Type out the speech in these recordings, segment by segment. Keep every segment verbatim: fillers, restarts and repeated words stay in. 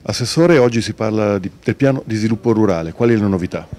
Assessore, oggi si parla di, del piano di sviluppo rurale, quali sono le novità?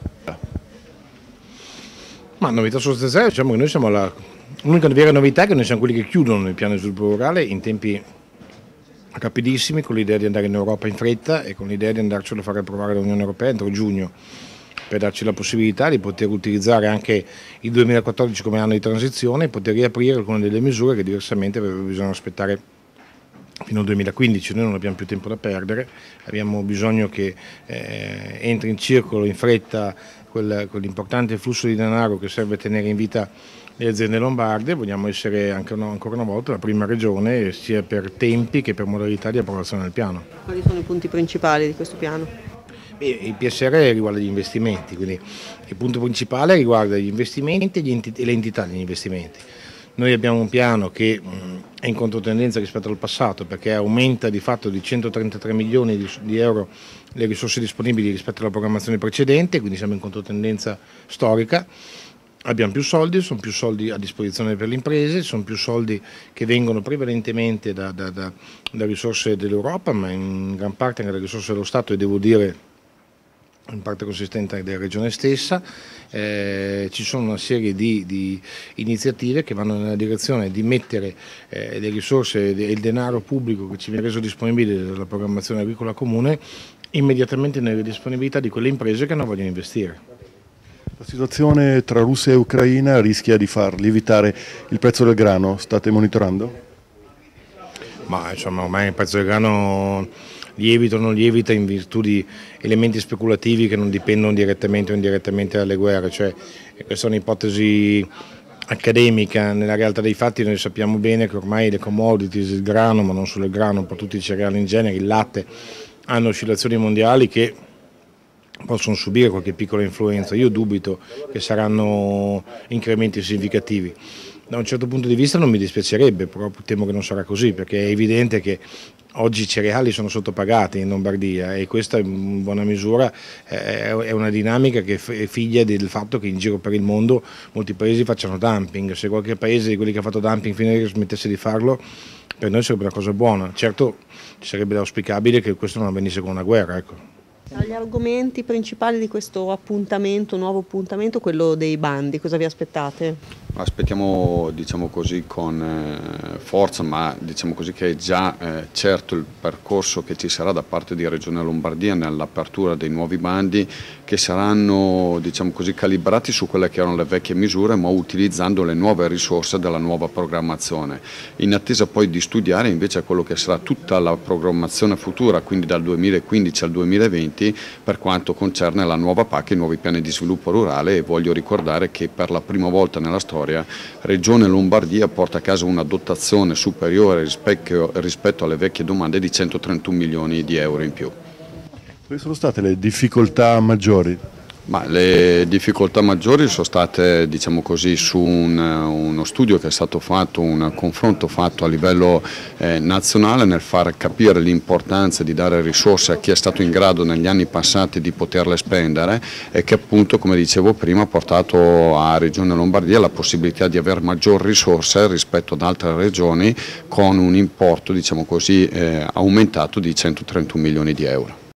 Ma novità sostanziali, diciamo che noi siamo la... l'unica vera novità è che noi siamo quelli che chiudono il piano di sviluppo rurale in tempi rapidissimi, con l'idea di andare in Europa in fretta e con l'idea di andarcelo a fare approvare dall'Unione Europea entro giugno, per darci la possibilità di poter utilizzare anche il duemilaquattordici come anno di transizione e poter riaprire alcune delle misure che diversamente avrebbe bisogno aspettare fino al duemilaquindici. Noi non abbiamo più tempo da perdere, abbiamo bisogno che eh, entri in circolo in fretta quel, quell'importante flusso di denaro che serve a tenere in vita le aziende lombarde. Vogliamo essere anche una, ancora una volta la prima regione sia per tempi che per modalità di approvazione del piano. Quali sono i punti principali di questo piano? Beh, il P S R riguarda gli investimenti, quindi il punto principale riguarda gli investimenti e, gli enti, e le entità degli investimenti. Noi abbiamo un piano che mh, è in controtendenza rispetto al passato, perché aumenta di fatto di centotrentatré milioni di, di euro le risorse disponibili rispetto alla programmazione precedente, quindi siamo in controtendenza storica. Abbiamo più soldi, sono più soldi a disposizione per le imprese, sono più soldi che vengono prevalentemente da, da, da, da risorse dell'Europa, ma in gran parte anche da risorse dello Stato, e devo dire in parte consistente della regione stessa. Eh, ci sono una serie di, di iniziative che vanno nella direzione di mettere eh, le risorse e il denaro pubblico che ci viene reso disponibile dalla programmazione agricola comune immediatamente nelle disponibilità di quelle imprese che non vogliono investire. La situazione tra Russia e Ucraina rischia di far lievitare il prezzo del grano, state monitorando? Ma insomma ormai il prezzo del grano lievita o non lievita in virtù di elementi speculativi che non dipendono direttamente o indirettamente dalle guerre, cioè questa è un'ipotesi accademica. Nella realtà dei fatti noi sappiamo bene che ormai le commodities, il grano, ma non solo il grano, un po' tutti i cereali in genere, il latte, hanno oscillazioni mondiali che possono subire qualche piccola influenza. Io dubito che saranno incrementi significativi. Da un certo punto di vista non mi dispiacerebbe, però temo che non sarà così, perché è evidente che oggi i cereali sono sottopagati in Lombardia e questa in buona misura è una dinamica che è figlia del fatto che in giro per il mondo molti paesi facciano dumping. Se qualche paese di quelli che ha fatto dumping finire smettesse di farlo, per noi sarebbe una cosa buona. Certo ci sarebbe auspicabile che questo non avvenisse con una guerra, ecco. Tra gli argomenti principali di questo appuntamento, nuovo appuntamento, quello dei bandi, cosa vi aspettate? Aspettiamo, diciamo così, con eh, forza, ma diciamo così che è già eh, certo il percorso che ci sarà da parte di Regione Lombardia nell'apertura dei nuovi bandi, che saranno, diciamo così, calibrati su quelle che erano le vecchie misure, ma utilizzando le nuove risorse della nuova programmazione, in attesa poi di studiare invece quello che sarà tutta la programmazione futura, quindi dal duemilaquindici al duemilaventi, per quanto concerne la nuova P A C e i nuovi piani di sviluppo rurale. E voglio ricordare che per la prima volta nella storia Regione Lombardia porta a casa una dotazione superiore rispetto, rispetto alle vecchie domande di centotrentuno milioni di euro in più. Quali sono state le difficoltà maggiori? Ma le difficoltà maggiori sono state, diciamo così, su un, uno studio che è stato fatto, un confronto fatto a livello eh, nazionale nel far capire l'importanza di dare risorse a chi è stato in grado negli anni passati di poterle spendere, e che appunto, come dicevo prima, ha portato a Regione Lombardia la possibilità di avere maggiori risorse rispetto ad altre regioni, con un importo, diciamo così, eh, aumentato di centotrentuno milioni di euro.